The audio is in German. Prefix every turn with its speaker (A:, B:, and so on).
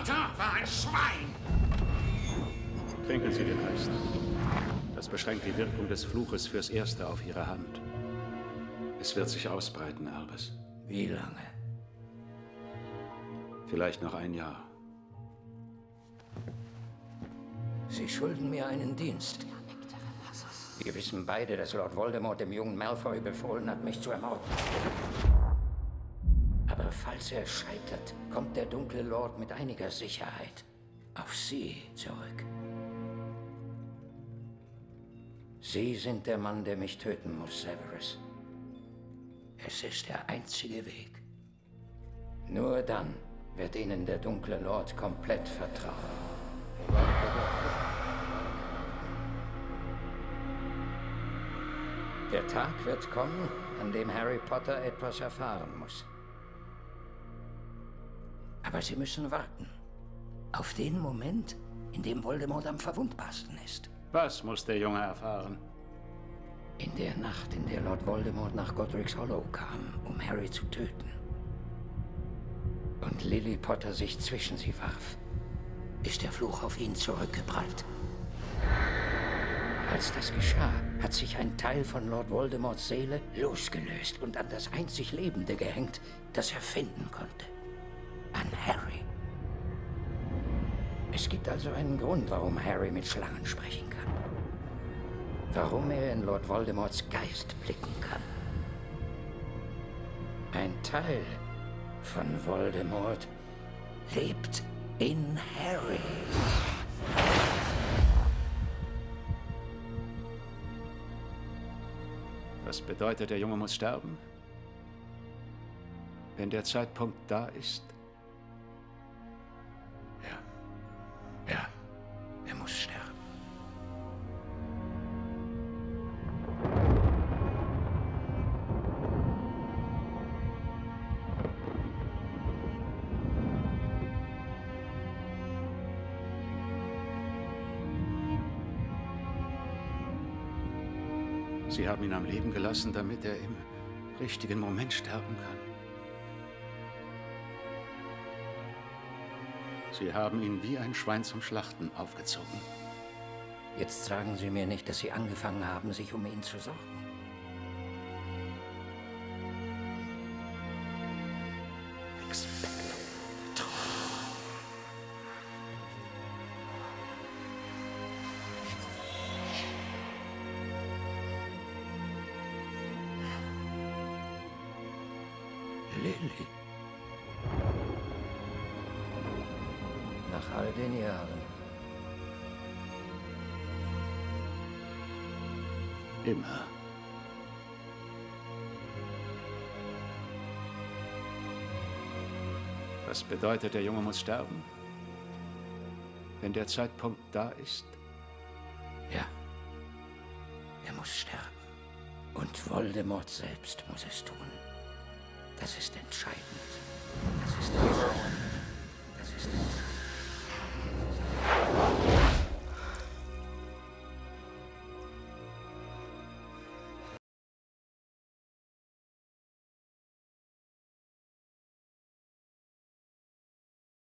A: Vater war ein Schwein!
B: Trinken Sie den Rest. Das beschränkt die Wirkung des Fluches fürs Erste auf Ihre Hand. Es wird sich ausbreiten, Albus.
C: Wie lange?
B: Vielleicht noch ein Jahr.
C: Sie schulden mir einen Dienst. Wir wissen beide, dass Lord Voldemort dem jungen Malfoy befohlen hat, mich zu ermorden. Aber falls er scheitert, kommt der dunkle Lord mit einiger Sicherheit auf Sie zurück. Sie sind der Mann, der mich töten muss, Severus. Es ist der einzige Weg. Nur dann wird Ihnen der dunkle Lord komplett vertrauen. Der Tag wird kommen, an dem Harry Potter etwas erfahren muss. Aber Sie müssen warten. Auf den Moment, in dem Voldemort am verwundbarsten ist.
B: Was muss der Junge erfahren?
C: In der Nacht, in der Lord Voldemort nach Godric's Hollow kam, um Harry zu töten. Und Lily Potter sich zwischen sie warf, ist der Fluch auf ihn zurückgeprallt. Als das geschah, hat sich ein Teil von Lord Voldemorts Seele losgelöst und an das einzig Lebende gehängt, das er finden konnte. An Harry. Es gibt also einen Grund, warum Harry mit Schlangen sprechen kann. Warum er in Lord Voldemorts Geist blicken kann. Ein Teil von Voldemort lebt in Harry.
B: Das bedeutet, der Junge muss sterben? Wenn der Zeitpunkt da ist?
C: Ja, er muss sterben.
B: Sie haben ihn am Leben gelassen, damit er im richtigen Moment sterben kann. Sie haben ihn wie ein Schwein zum Schlachten aufgezogen.
C: Jetzt sagen Sie mir nicht, dass Sie angefangen haben, sich um ihn zu sorgen. Lily. Nach all den Jahren.
B: Immer. Das bedeutet, der Junge muss sterben? Wenn der Zeitpunkt da ist?
C: Ja. Er muss sterben. Und Voldemort selbst muss es tun. Das ist entscheidend. Das ist entscheidend. Das ist entscheidend.